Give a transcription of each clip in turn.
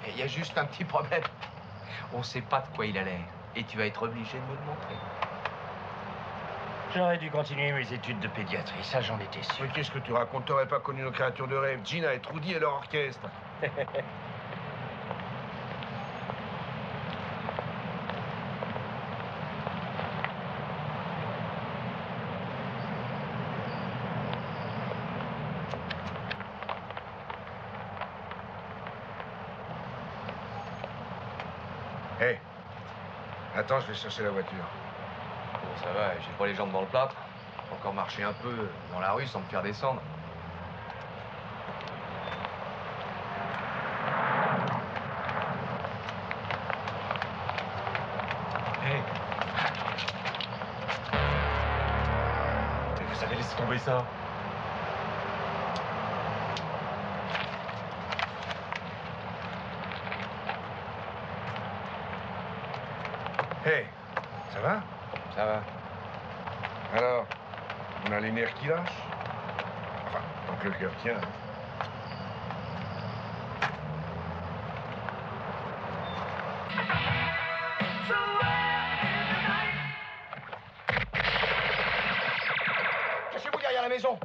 Il y a juste un petit problème. On sait pas de quoi il a l'air. Et tu vas être obligé de me le montrer. J'aurais dû continuer mes études de pédiatrie, ça j'en étais sûr. Mais qu'est-ce que tu racontes? T'aurais pas connu nos créatures de rêve, Gina et Trudy et leur orchestre. Hé, hey, attends, je vais chercher la voiture. Bon, ça va, j'ai pas les jambes dans le plâtre. Faut encore marcher un peu dans la rue sans me faire descendre. Hé. Mais vous avez laissé tomber ça. Hé, hey, ça va? Ça va. Alors, on a les nerfs qui lâchent? Enfin, tant que le cœur tient. Cachez-vous derrière la maison.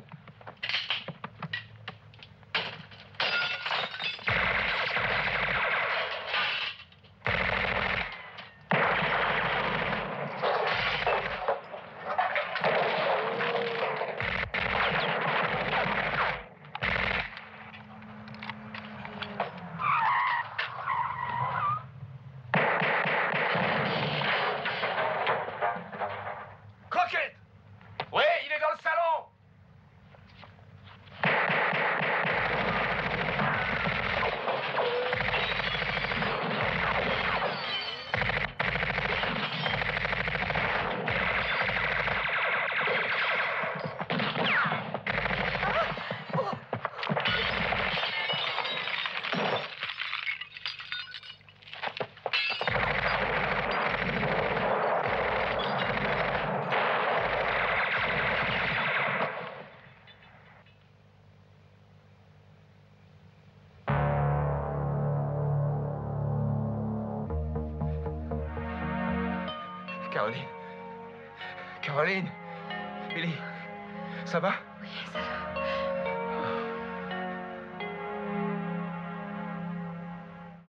Croquette! Oui, il est dans le salon! Caroline. Caroline. Billy. Ça va? Oui, ça va.